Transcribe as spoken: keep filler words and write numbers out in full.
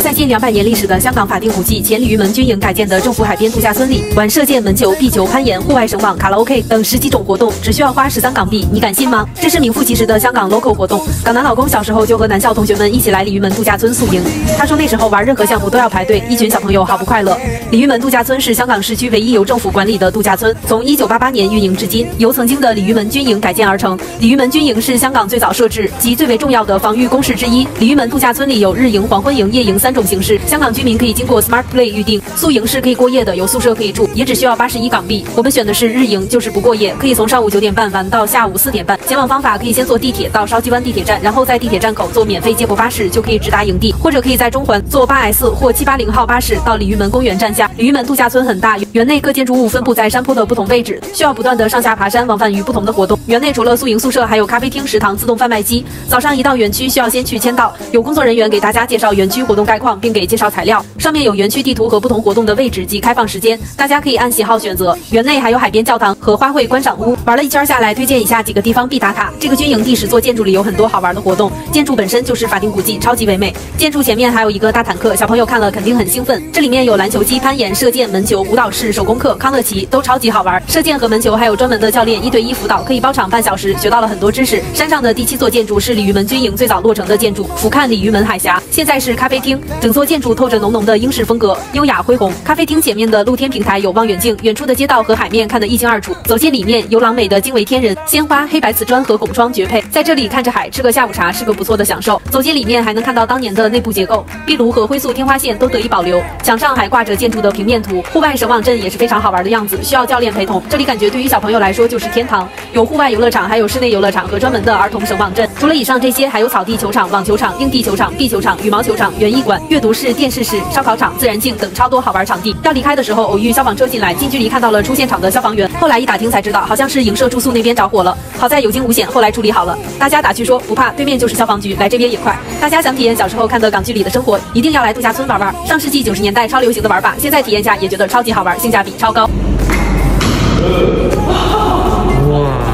在近两百年历史的香港法定古迹前鲤鱼门军营改建的政府海边度假村里，玩射箭、门球、壁球、攀岩、户外绳网、卡拉 OK 等十几种活动，只需要花十三港币，你敢信吗？这是名副其实的香港 local 活动。港男老公小时候就和男校同学们一起来鲤鱼门度假村宿营，他说那时候玩任何项目都要排队，一群小朋友好不快乐。鲤鱼门度假村是香港市区唯一由政府管理的度假村，从一九八八年运营至今，由曾经的鲤鱼门军营改建而成。鲤鱼门军营是香港最早设置及最为重要的防御工事之一。鲤鱼门度假村里有日营、黄昏营、夜营三种形式，香港居民可以经过 Smart Play 预定，宿营是可以过夜的，有宿舍可以住，也只需要八十一港币。我们选的是日营，就是不过夜，可以从上午九点半玩到下午四点半。前往方法可以先坐地铁到筲箕湾地铁站，然后在地铁站口坐免费接驳巴士就可以直达营地，或者可以在中环坐 八 S 或七八零号巴士到鲤鱼门公园站下。鲤鱼门度假村很大，园内各建筑物分布在山坡的不同位置，需要不断的上下爬山，往返于不同的活动。园内除了宿营宿舍，还有咖啡厅、食堂、自动贩卖机。早上一到园区需要先去签到，有工作人员给大家介绍园区活动概况，并给介绍材料，上面有园区地图和不同活动的位置及开放时间，大家可以按喜好选择。园内还有海边教堂和花卉观赏屋。玩了一圈下来，推荐以下几个地方必打卡。这个军营第十座建筑里有很多好玩的活动，建筑本身就是法定古迹，超级唯美。建筑前面还有一个大坦克，小朋友看了肯定很兴奋。这里面有篮球机、攀岩、射箭、门球、舞蹈室、手工课、康乐棋，都超级好玩。射箭和门球还有专门的教练一对一辅导，可以包场半小时，学到了很多知识。山上的第七座建筑是鲤鱼门军营最早落成的建筑，俯瞰鲤鱼门海峡。现在是咖啡厅，整座建筑透着浓浓的英式风格，优雅恢宏。咖啡厅前面的露天平台有望远镜，远处的街道和海面看得一清二楚。走进里面，游廊美得惊为天人，鲜花、黑白瓷砖和拱窗绝配，在这里看着海，吃个下午茶是个不错的享受。走进里面还能看到当年的内部结构，壁炉和灰塑天花线都得以保留，墙上还挂着建筑的平面图。户外绳网阵也是非常好玩的样子，需要教练陪同。这里感觉对于小朋友来说就是天堂，有户外游乐场，还有室内游乐场和专门的儿童绳网阵。除了以上这些，还有草地球场、网球场、硬地球场、壁球场、羽毛球场、园艺馆、阅读室、电视室、烧烤场、自然镜等超多好玩场地。要离开的时候，偶遇消防车进来，近距离看到了出现场的消防员。后来一打听才知道，好像是营舍住宿那边着火了，好在有惊无险，后来处理好了。大家打趣说不怕，对面就是消防局，来这边也快。大家想体验小时候看的港剧里的生活，一定要来度假村玩玩。上世纪九十年代超流行的玩法，现在体验下也觉得超级好玩，性价比超高。哇！